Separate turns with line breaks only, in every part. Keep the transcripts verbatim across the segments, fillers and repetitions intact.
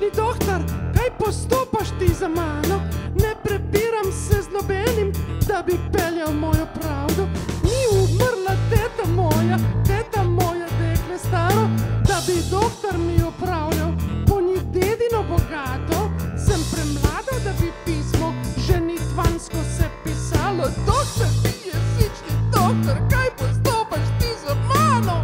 jezični doktor, kaj postopaš ti za mano? Ne prepiram se z nobenim, da bi peljal mojo pravdo. Ni umrla teta moja, teta moja dekle staro, da bi doktor mi opravljal po njih dedino bogato. Sem premlada, da bi pismo ženitvansko se pisalo. Doktor, ti jezični doktor, kaj postopaš ti za mano?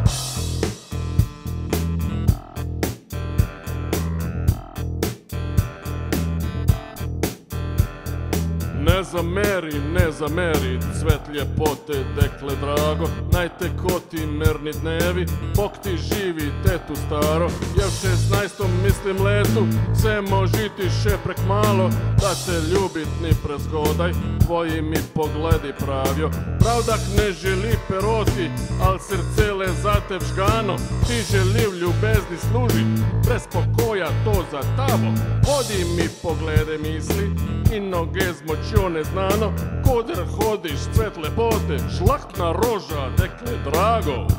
Ne zameri, ne zameri, cvet ljepote, dekle drago, naj te koti mirni dnevi, Bog ti živi, tetu staro. Je v šestnajstom mislim letu, se možiti še prek malo, da te ljubit ni prezgodaj, tvoji mi pogledi pravijo. Pravdak ne želi peroti, al srce le za te vžgano, ti želi v ljubezni služit, brez pokoja to za tabo. Vodi mi poglede misli in noge z močjo neznano, koder hodiš cvet lepote, žlahtna roža, dekle drago.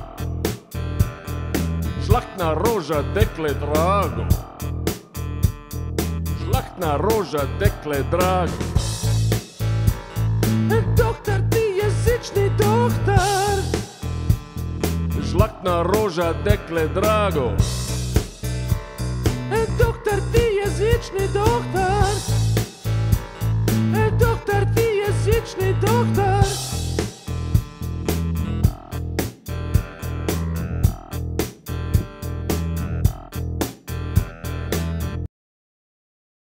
Žlahtna roža, dekle drago. Žlahtna roža, dekle drago.
Doktor, ti jezični doktor.
Žlahtna roža, dekle drago.
Doktor, ti jezični doktor.